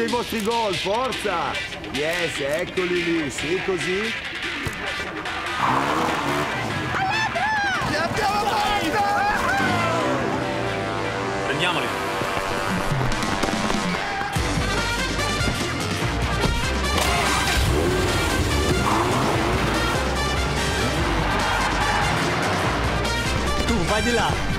i vostri gol, forza! Yes, eccoli lì, sì, così. Li abbiamo fatto! Prendiamoli. Tu, vai di là.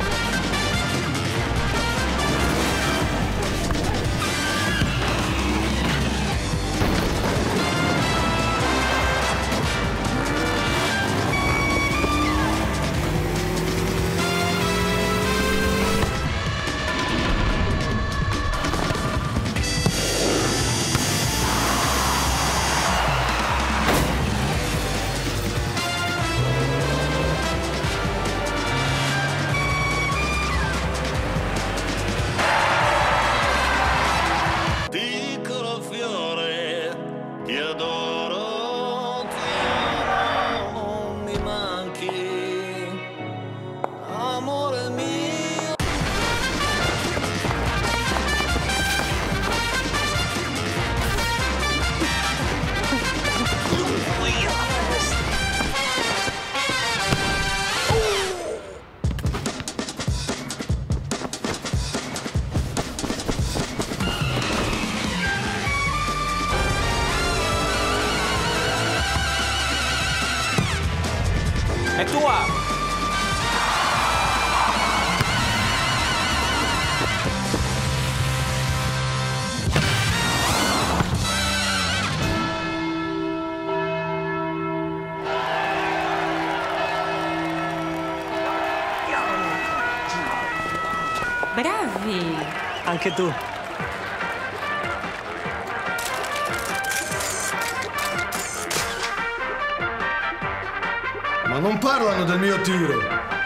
Piccolo fiore, ti adoro, ti amo, non mi manchi, amore mio. È tua! Bravi! Anche tu. Ma non parlano del mio tiro!